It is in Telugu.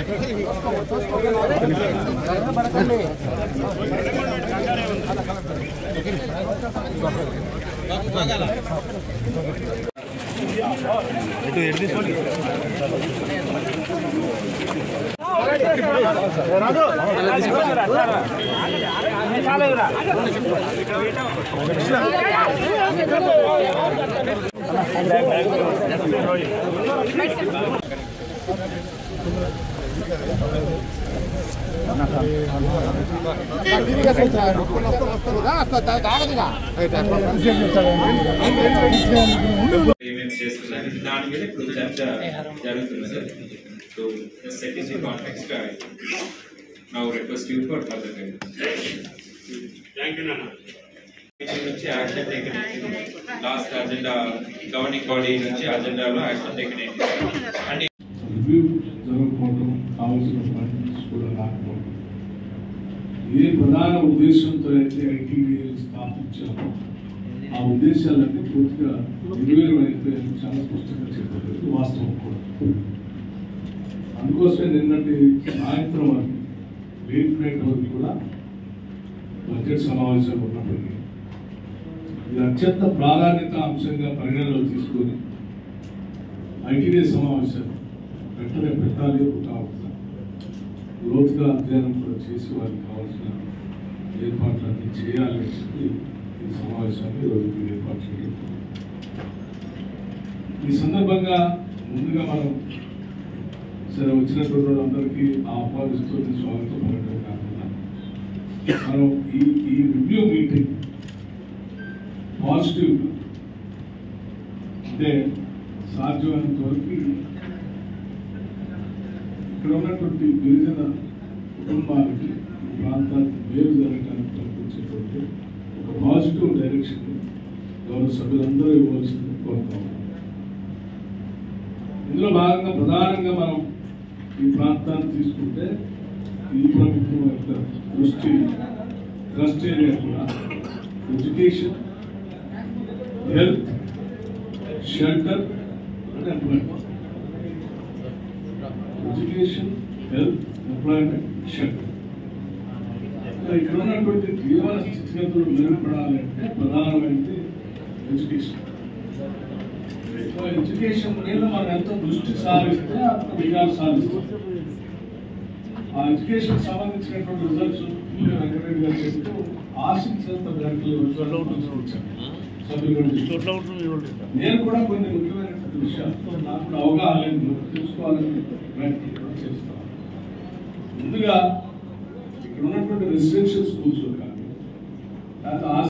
దాని మీద ఇప్పుడు చర్చ జరుగుతుంది sir. So set is the context. Now request you for further guidance. Thank you నాన్న. నుంచి action taken last agenda governing body నుంచి అజెండాలో యాక్షన్ టేకన్ అంటే రివ్యూ జరగకపోవడం, కావాల్సిన ఫండ్స్ కూడా రాకపోవడం, ఏ ప్రధాన ఉద్దేశంతో అయితే ఐటీడీఏ స్థాపించామో ఆ ఉద్దేశాలన్నీ పూర్తిగా నెరవేరమైపోయాయని చాలా స్పష్టంగా చెప్పలేదు, వాస్తవం కూడా. అందుకోసమే నిన్నటి సాయంత్రం వరకు లేట్ నైట్ వరకు కూడా బడ్జెట్ సమావేశాలు ఉన్నప్పటికీ ఇది అత్యంత ప్రాధాన్యత అంశంగా పరిగణనలో తీసుకొని ఐటీడీఏ సమావేశాలు వెంటనే పెట్టాలి, కావచ్చు లోతుగా అధ్యయనం కూడా చేసి వారికి కావాల్సిన ఏర్పాట్లన్నీ చేయాలి అని చెప్పి ఈ సమావేశాన్ని ఈరోజు ఏర్పాటు చేయడం. ఈ సందర్భంగా ముందుగా మనం సరే వచ్చినటువంటి వాళ్ళందరికీ ఆహ్వానిస్తూ స్వాగతం పలకడం కాకుండా మనం ఈ రివ్యూ మీటింగ్ పాజిటివ్గా అంటే సాధ్యమైనంత వరకు ఇక్కడ ఉన్నటువంటి గిరిజన కుటుంబాలకి ఈ ప్రాంతానికి మేలు జరగడానికి కనిపించేటువంటి ఒక పాజిటివ్ డైరెక్షన్ గౌరవ సభ్యులందరూ ఇవ్వాల్సింది కోరుతా ఉన్నాం. ఇందులో భాగంగా ప్రధానంగా మనం ఈ ప్రాంతాన్ని తీసుకుంటే ఈ ప్రభుత్వం యొక్క దృష్టి ట్రస్ట్ ఏరియా కూడా education, health, shelter and employment. Education, health, employment, shelter. ఇక్కడ ఉన్నటువంటి జీవన స్థితిగతులు మెరుగుపడాలంటే ప్రధానమైనది ఎడ్యుకేషన్. ఎడ్యుకేషన్ మీద మనం ఎంత దృష్టి సారిస్తే అంత విజయాలు సాధిస్తాం. ఆ ఎడ్యుకేషన్ సంబంధించినటువంటి రిజల్ట్స్ వెంకటరెడ్డి గారు చెప్తూ ఆశించినంత నేను కూడా కొన్ని ముఖ్యమైనటువంటి విషయాలు నాకు కూడా అవగాహన లేదు, తెలుసుకోవాలని ప్రయత్నం చేస్తాను. ముందుగా ఇక్కడ ఉన్నటువంటి రెసిడెన్షియల్ స్కూల్స్ కానీ